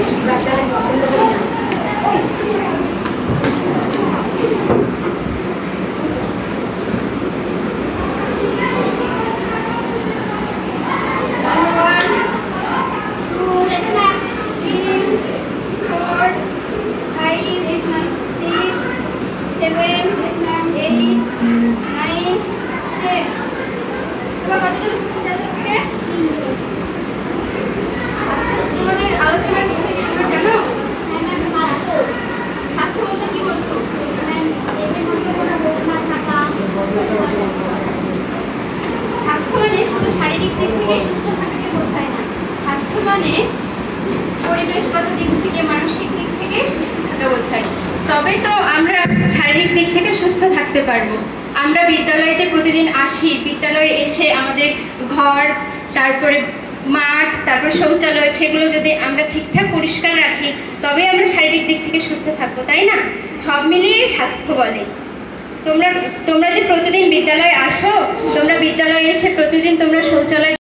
বেশি বাচ্চারা পছন্দ করি না। তোমাদের আলোচনার বিষয় কি তোমরা জানো? স্বাস্থ্য বলতে কি বোঝো? স্বাস্থ্য মানে শুধু শারীরিক দিক থেকে সুস্থ থাকাকে বোঝায় না। স্বাস্থ্য মানে পরিবেশগত দিক থেকে, মানসিক দিক থেকে সুস্থ থাকা বোঝায়। তবে তো আমরা শারীরিক দিক থেকে সুস্থ থাকতে পারবো। আমরা বিদ্যালয়ে যে প্রতিদিন আসি, বিদ্যালয়ে এসে আমাদের ঘর, তারপরে মাঠ, তারপর শৌচালয়, সেগুলো যদি আমরা ঠিকঠাক পরিষ্কার রাখি তবে আমরা শারীরিক দিক থেকে সুস্থ থাকবো, তাই না? সব মিলিয়ে স্বাস্থ্য বলে। তোমরা যে প্রতিদিন বিদ্যালয়ে আসো, তোমরা বিদ্যালয়ে এসে প্রতিদিন তোমরা শৌচালয়